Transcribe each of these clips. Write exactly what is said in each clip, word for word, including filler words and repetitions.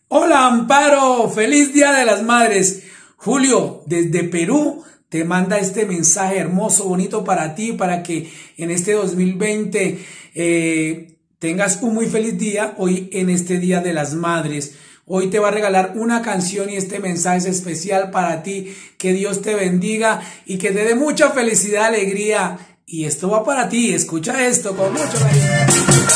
Hola Amparo, feliz Día de las Madres. Julio, desde Perú, te manda este mensaje hermoso, bonito para ti, para que en este dos mil veinte eh, tengas un muy feliz día, hoy en este Día de las Madres. Hoy te va a regalar una canción y este mensaje es especial para ti. Que Dios te bendiga y que te dé mucha felicidad, alegría. Y esto va para ti, escucha esto con mucho cariño.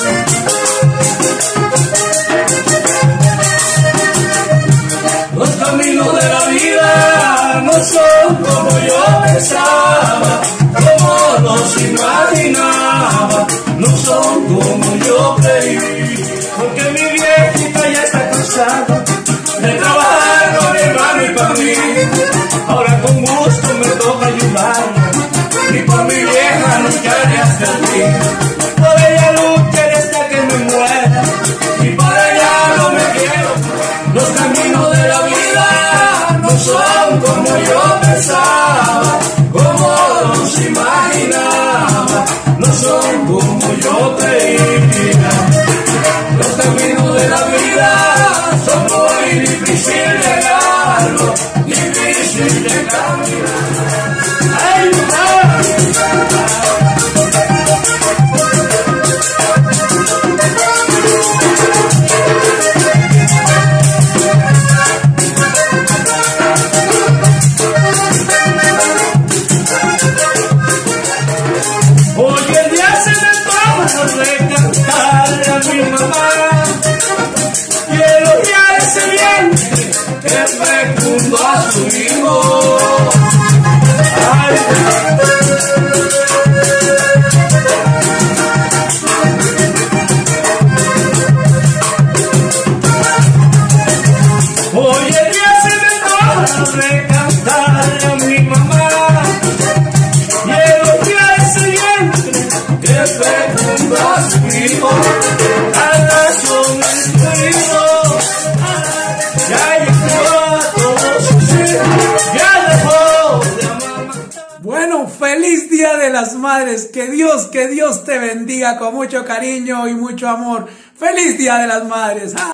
Los caminos de la vida no son como yo pensaba, como los imaginaba, no son como yo creí, porque mi viejita ya está cansada de trabajar con mi hermano y para mí. Ahora con gusto me toca ayudarla y por mi vieja no quiere hacer bien. Por ella lucharé hasta que me muera y por ella no me quiero. Los caminos de la vida no son como yo pensaba, como los imaginaba, no son como yo creía. Los caminos de la vida son muy difíciles de llegarlo, difícil de caminar. ¡Ay, hoy el día se me antoja de cantarle a mi mamá y elogiar ese vientre que fecundó a su hijo. Ay, hoy el día se me antoja de cantarle a mi mamá y elogiar ese vientre que fecundó a su hijo. A la sonrisa ya llegó a todos sus hijos, ya dejó de amar. Bueno, feliz Día de las Madres. Que Dios, que Dios te bendiga con mucho cariño y mucho amor. Feliz Día de las Madres. ¡Ah!